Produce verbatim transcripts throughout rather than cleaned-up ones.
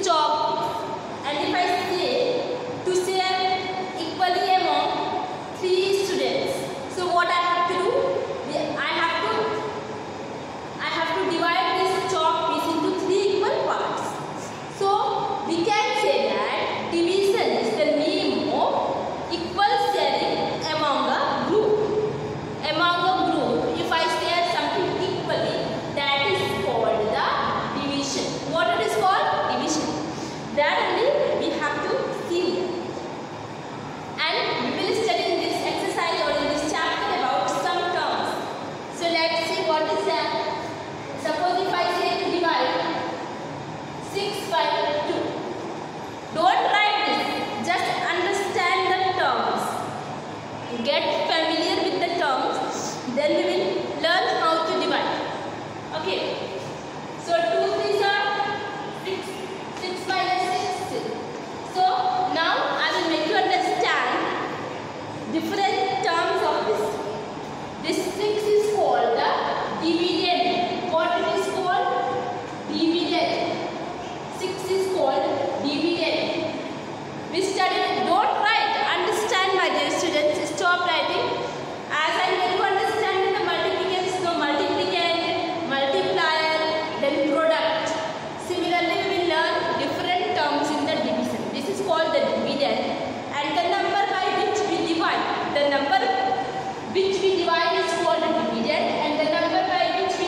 chalk. And if I say to share equally among three students, so what I have to do? I have to I have to divide this chalk piece into three equal parts. So we can say that division is the name of equal sharing among a group. Among a group, if I share something equally, that is called the division. What it is called? Division. That only we have to see here. And we will study in this exercise or in this chapter about some terms. So let's see what is that. Suppose if I say to divide six by two. Don't write this. Just understand the terms. Get familiar with the terms. Then we will learn how to divide. Okay. So two threes are six. six minus six. So now I will make you understand different terms of this. This six is called the dividend. What it is called? Dividend. six is called dividend. We studied. Don't write. Understand, my dear students. Stop writing. As I make you understand the multiplication, so multiplicand, multiplier, then product. Similarly, we will learn different terms in the division. This is called the dividend, and the number by which we divide. The number which we divide is called the dividend, and the number by which we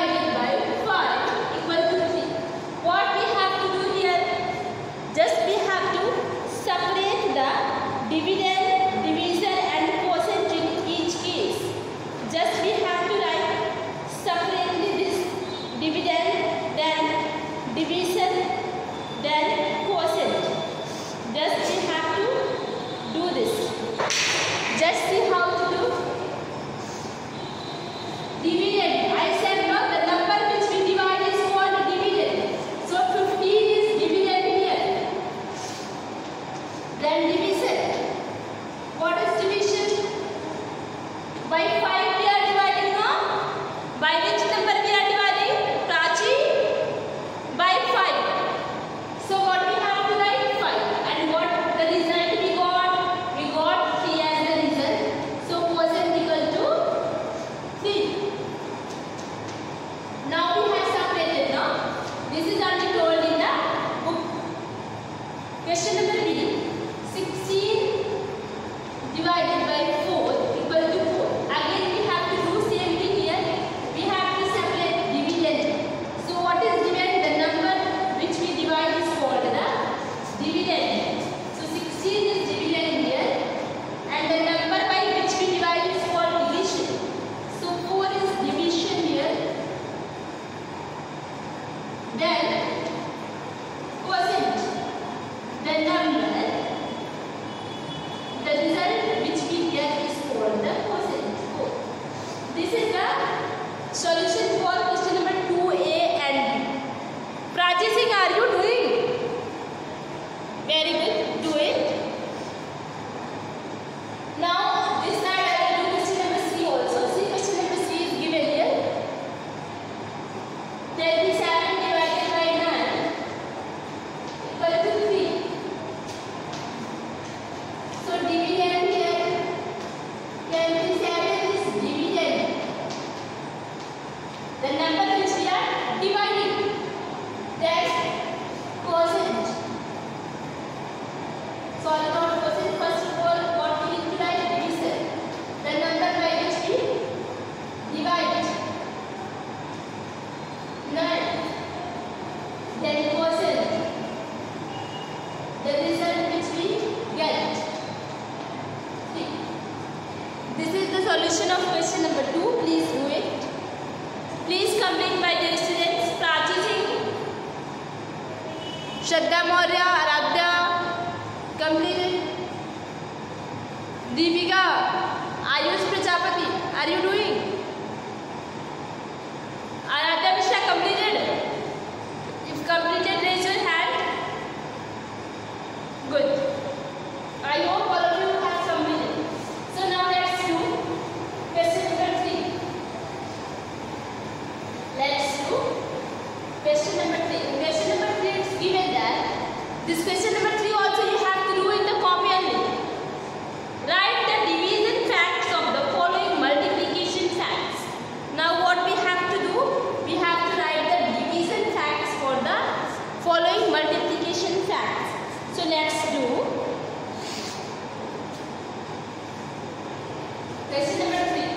divided by five equal to three. What we have to do here? Just we have to separate the dividend, divisor and quotient in each case. Just we have to write separately this dividend, then divisor, then quotient. Just we have to do this. Just see how to do. Dividend. I said no, the number which we divide is called dividend. So fifteen is dividend here. Then divisor. What is division? By five we are dividing now. By which number we are dividing? Prachi? By five. So what we have to write? five. And what the result we got? We got three as the result. So quotient equal to three. Now we have separated now. This is only told in the book. Question number B. sixteen divided by four equal to four. Again we have to do same thing here. We have to separate dividend. So what is dividend? The number which we divide is called the dividend. So sixteen is dividend here. And the number by which we divide is called division. So four is division here. Then quotient. The number, the result which we get is called the quotient. four. This is the solution for question number two A and B. Prachi Singh, are you doing? Very good. Do it. Now this side I will do question number C also. See, question number C is given here. thirty-seven divided by nine equal to three. So dividend here. twenty-seven is dividend. The number which we are dividing. That's quotient. Solve out quotient. First of all, what we need to write? Divisor. The number by which we divide. nine. Then quotient. The result which we get. three. This is the solution of question number two. Please do it. Please complete my dear students. Prachi Singh, Shraddha Maurya, Aradhya, completed. Deepika, Ayush Prajapati, are you doing? Aradhya Mishra, completed? If completed, raise your hand. Good. I hope all of you have completed. So now let's do question number three. Let's do question number three. Question number three is given that this question number three also you have to do in the copy only. Write the division facts of the following multiplication facts. Now what we have to do? We have to write the division facts for the following multiplication facts. So let's do question number three.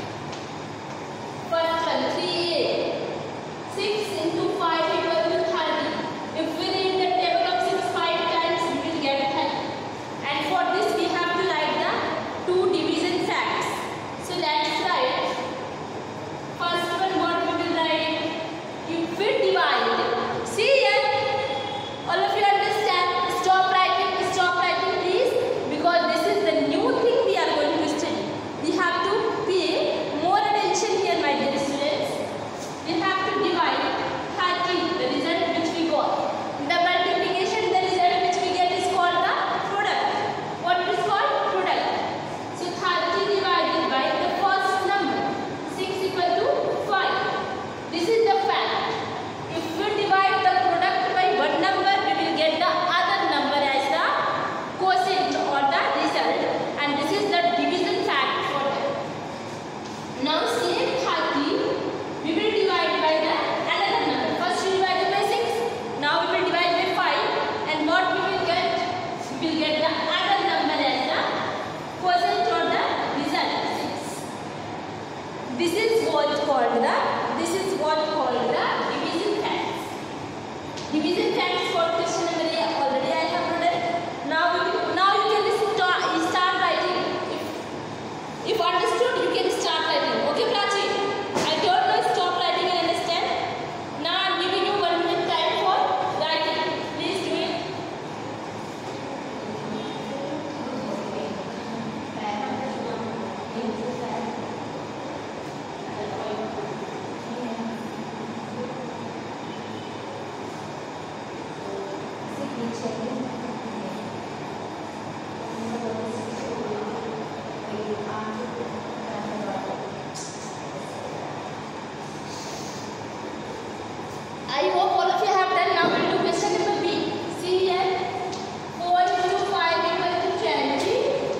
First one, three A. six into five equal to thirty. If we read the table of six five times, we will get thirty. And for this we have to write the two division facts. So let's write. First one, what we will write? If we divide. See here. All of you understand? Stop writing. Stop writing please. Because this is the new thing we are going to study. We have to If understood, you can start writing. Okay, Prachi? I told you stop writing and understand. Now I am giving you one minute time for writing. Please do it. I hope all of you have done. Now we'll do question number B. See here, four into five equal to twenty.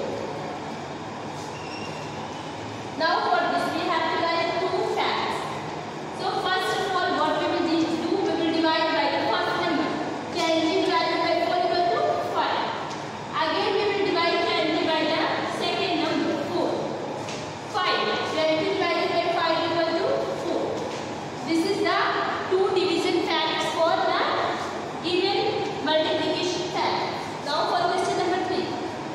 Now for this we have to write two facts. So first of all, what we will do, we will divide by the first number. twenty divided by four equal to five. Again we will divide twenty by the second number, four. five. twenty divided by five equal to four. This is the two division facts for the given multiplication fact. Now for question number three.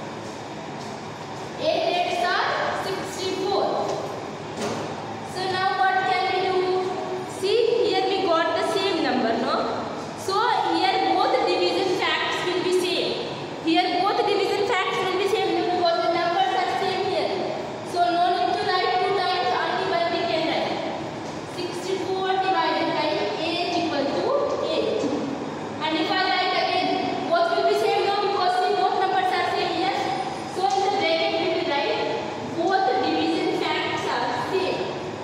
eight eights are sixty-four. So now what can we do? See, here we got the same number, no? So here both division facts will be same. Here both division facts will be same because the numbers are same here. So no need to write two times, only one we can write. sixty-four divided by eight equal to eight. And if I write again, both will be same now because see both numbers are same here. So in the bracket we will write both division facts are same.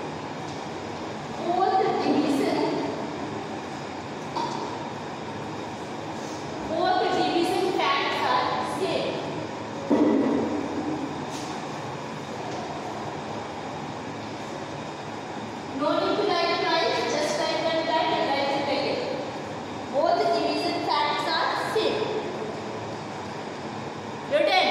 Both division both division facts are same. No need to write twice, just write one time and write it again. Both division facts are same. Written.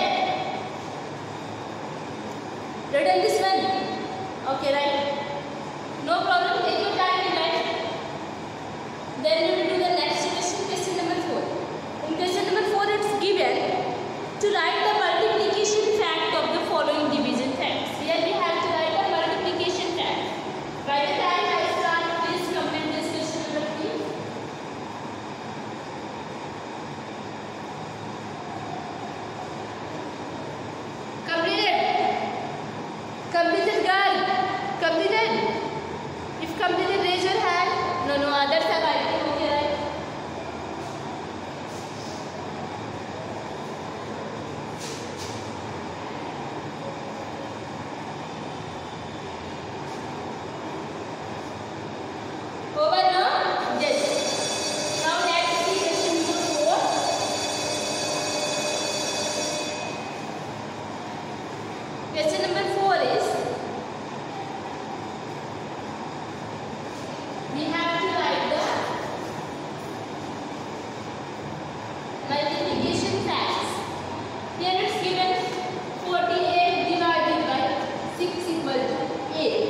Written this one. Okay, right. No problem. Take your time and write. Then we will do the next question, question number four. In question number four, it's given to write the multiplication fact of the following division facts. Here we have to write the multiplication fact. By the time I start, please complete this question number three. Completed. Completed, girl. Completed. If completed, raise your hand. No, no, others are writing. Okay, right? Over now? Yes. Now let's see question number four. Question number four is, we have to write the multiplication facts. Here it's given forty-eight divided by six equal to eight.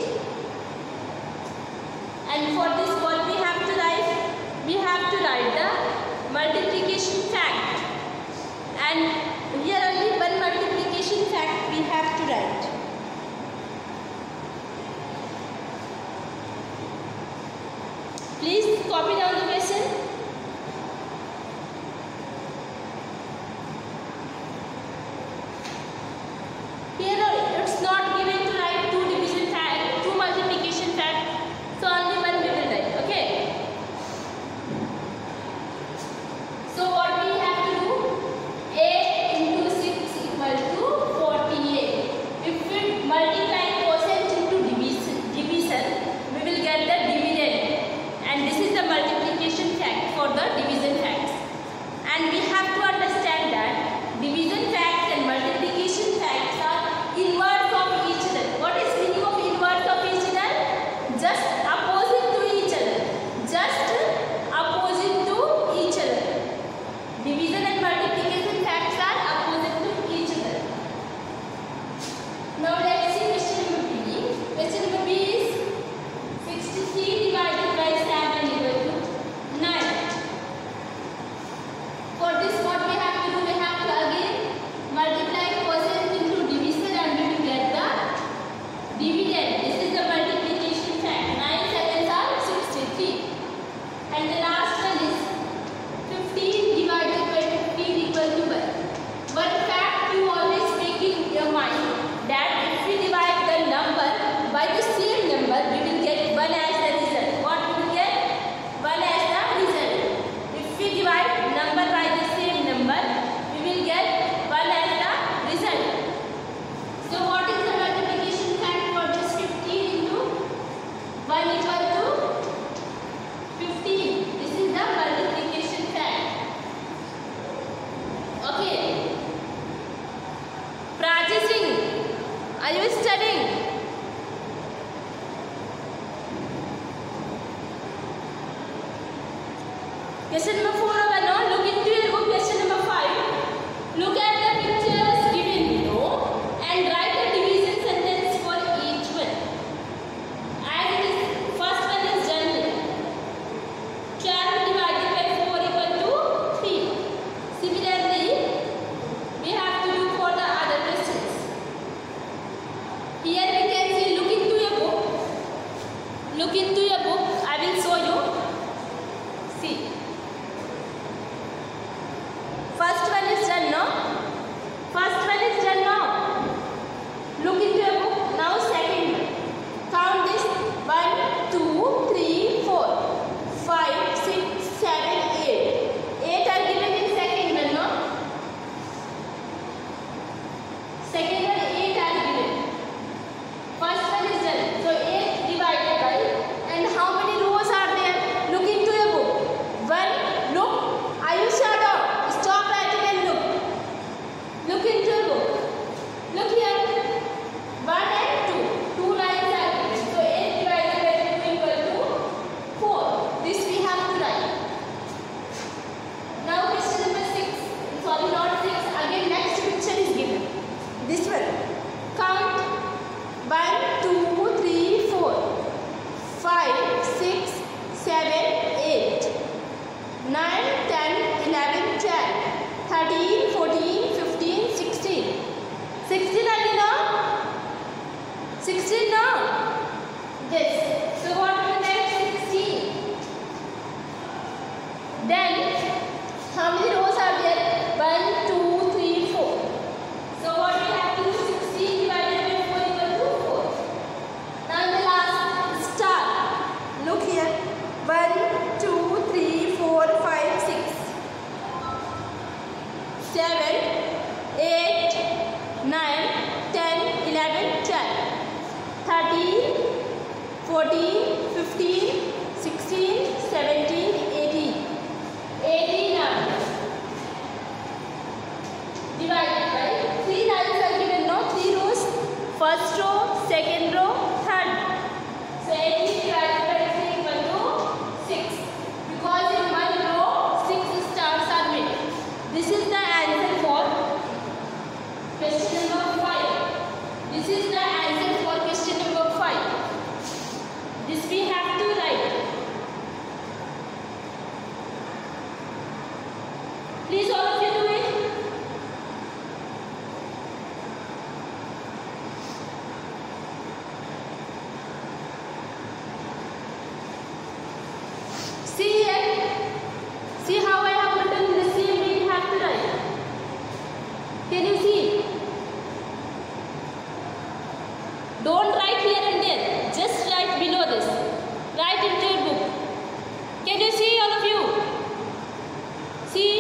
And for this what we have to write? We have to write the multiplication fact. And here only one multiplication fact we have to write. Please copy down the question. Here it's not given to write two division fact, two multiplication fact. So only one we will write. Okay. So what we have to do? eight into six equal to forty-eight. If we multiply quotient into division, division, we will get the dividend. And this is the multiplication Are you studying? Question number four over now. Look into your book. Question number five. Look at the pictures given below and write a division sentence for each one. As it is, first one is journey. twelve divided by four equal to three. Similarly, we have to do for the other questions. Here we can see, look into your book. Look into your book. I will show you. See. First one is done now. First one is done now. Look into your book. Now second one. Count this. one, two, three, four, five, six, seven, eight. eight are given in second one, no? Second one, eight are given. First one is done. So eight divided by, and how many rows are there? Look into your book. one, look. Are you shut up? Stop writing and look. Look into your book. Look here. one and two. Two lines are given. So eight divided by two equal to four. This we have to write. Now question number six. Sorry, not six. Again next picture is given. This one. Count. one, two, three, four, five, six, seven, eight, nine, ten, eleven, twelve, thirteen, fourteen, fifteen, sixteen. sixteen only now? sixteen now? Yes. So what will next? sixteen. Then, how many rows are there? one, two, three, four. So what we have to do? sixteen divided by four equal to four. Now the last star. Look here. one, two, three, four, five, six, seven, eight, nine, ten, eleven, twelve, thirteen, fourteen, fifteen, sixteen, seventeen, eighteen. eighteen are divided by three lines are given, no? three rows. First row, second row, third. So eighteen divided by three equal to six. Because in one row, six stars are made. This is the answer for question number five. This is the answer for question number five. This we have to write. Please all of you do it. See here. See how I have written the same way you have to write. Can you see? Don't write here and there. Just write below this. Write into your book. Can you see, all of you? See?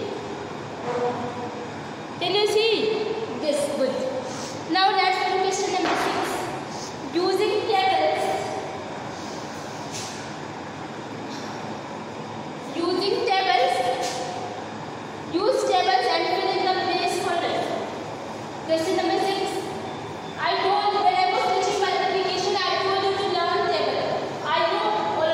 Can you see? Yes, good. Now let's do question number six. Using tables. Using tables. Use tables and fill in the place for it. Question number six. I told when I was teaching multiplication, I told you to learn table. I know all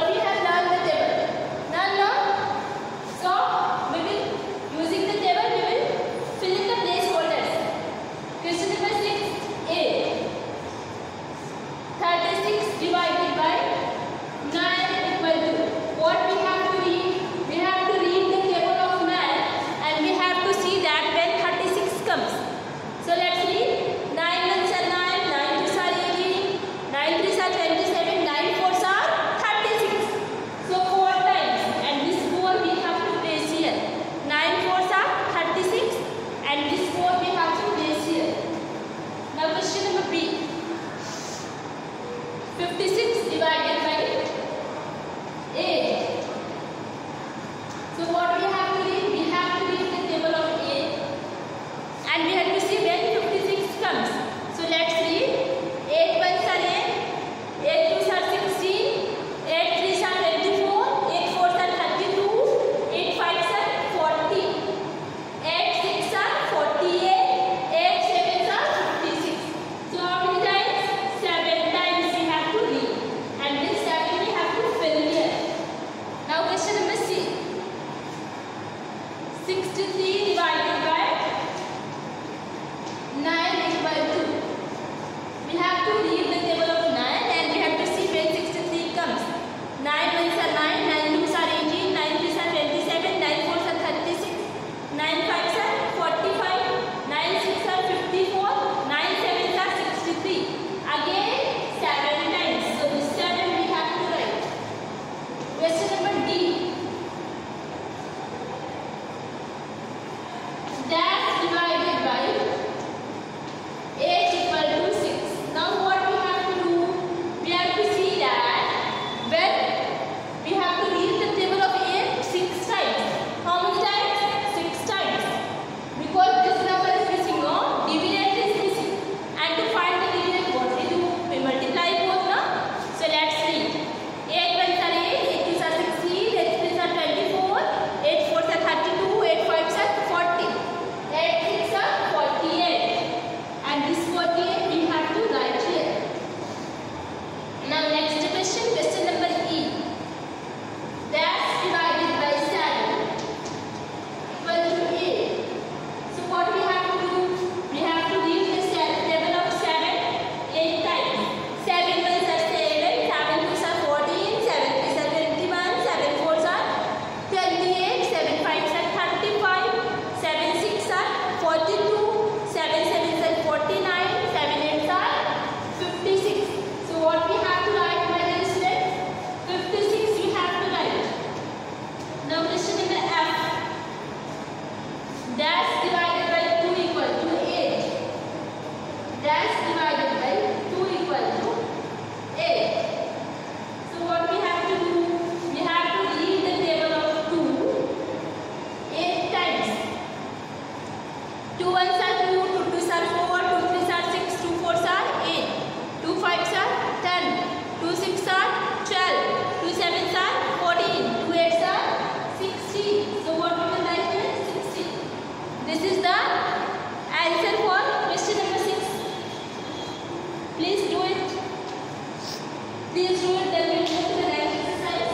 Please do it. Please do it. Then we'll move to the next exercise.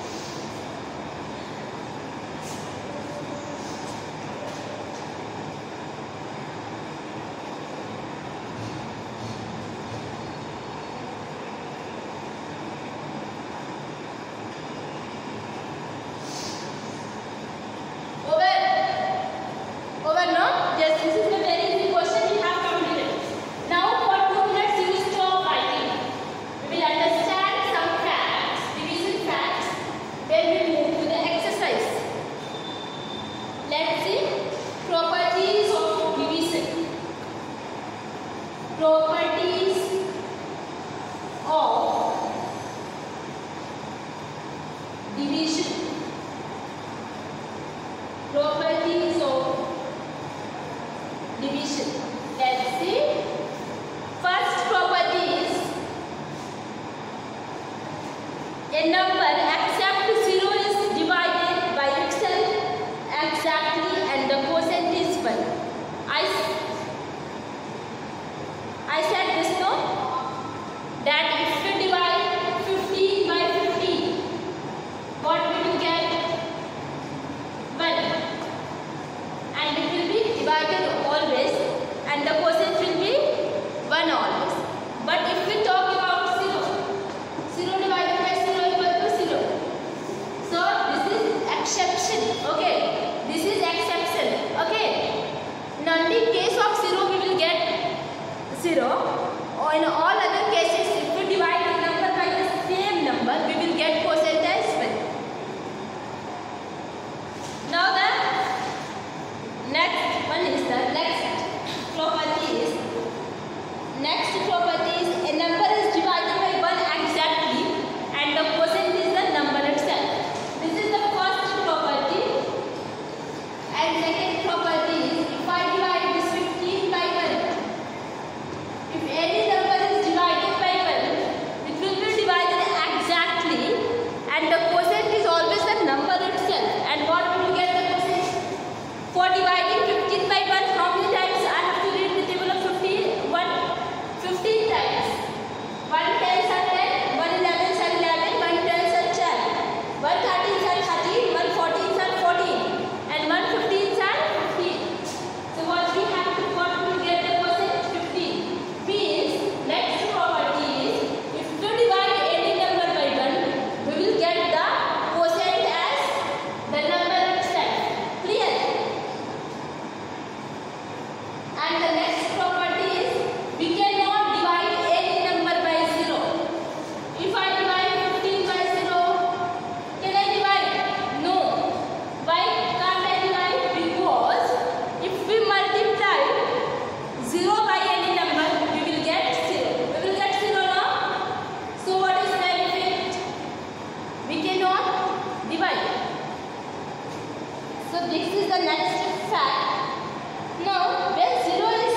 Properties of division. Properties of division. Let's see. First property is a number except zero is divided by itself exactly and the quotient is one. I I said this no, that if we divide fifteen by fifteen, what we will get? one. And it will be divided always and the quotient will be one always. But if we talk about zero, zero divided by zero equal to zero. So this is exception, okay? This is exception, okay? Now in the case of zero we will get zero, or in all other cases if we divide the number by the same number we will get quotient as one. Now the next one is the next property is next property is a number is divided by one exactly and the quotient is the number itself. This is the first property. And second property is if I divide this fifteen by one, if any number is divided by one, it will be divided exactly and the quotient is always the number itself. And what will you get the quotient? For dividing fifteen by one, how many times I have to read the table of fifteen? one, fifteen times. one tens are ten, one elevens are eleven, one twelves are twelve, one thirteens are thirteen, one fourteens are fourteen, and one fifteens are fifteen. So what we have to, what will get the quotient? fifteen. Means next property is if we divide any number by one, we will get the quotient as the number itself. Clear? And the next property is we cannot divide any number by zero. If I divide fifteen by zero, can I divide? No. Why can't I divide? Because if we multiply zero by any number, we will get zero. We will get zero now. So what is the benefit? We cannot divide. So this is the next fact. Now when zero is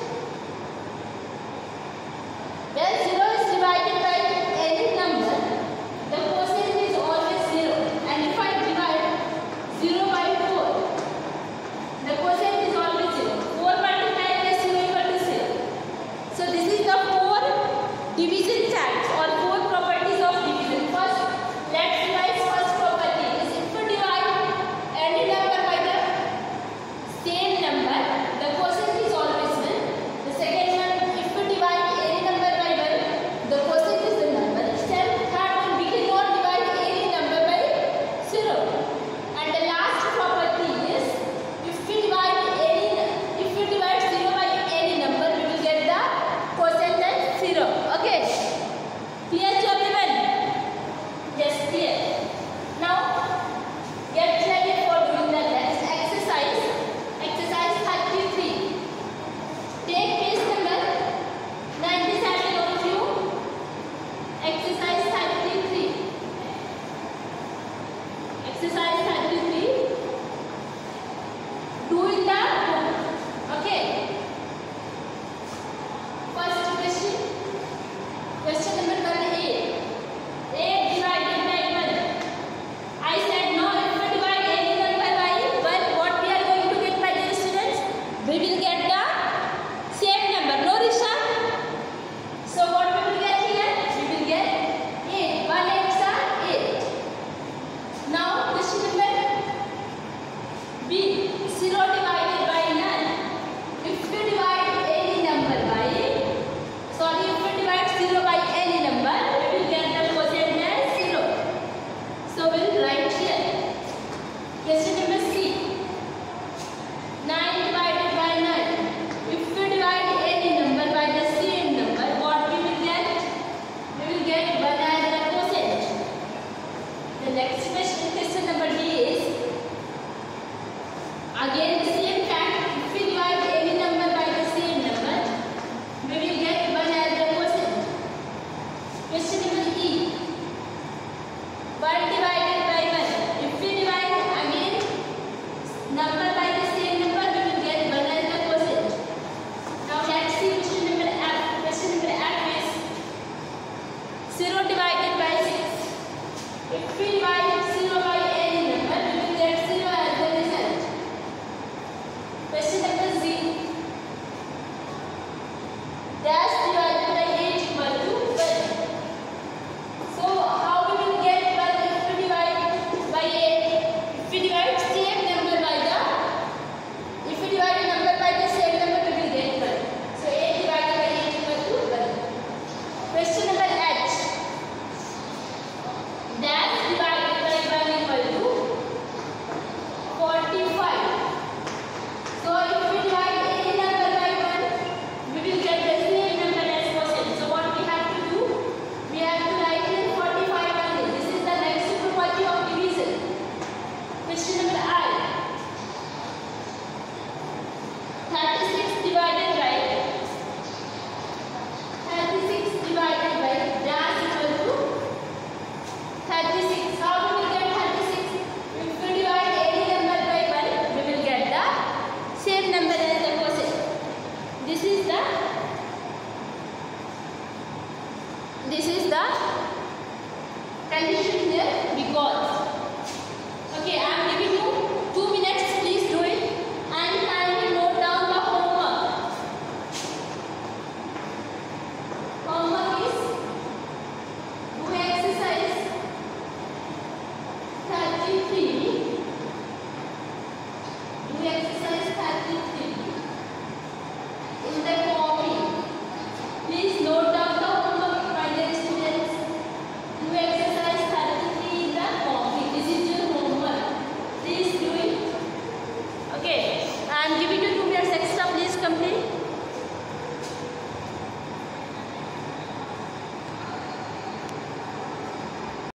when zero is divided by any number, the quotient is always zero. And if I divide zero by four, the quotient is always zero. four multiplied by zero equal to zero. So this is the four division types or four properties of division. First, let's revise first property is if we divide any number by the same number, the quotient is always one. The second one, if we divide any number by one, the quotient is the number itself. Third one, we cannot divide any number by zero. And the last property is if we divide any if we divide zero by any number, we will get the quotient as zero. Okay. this is the condition here because. Okay, I am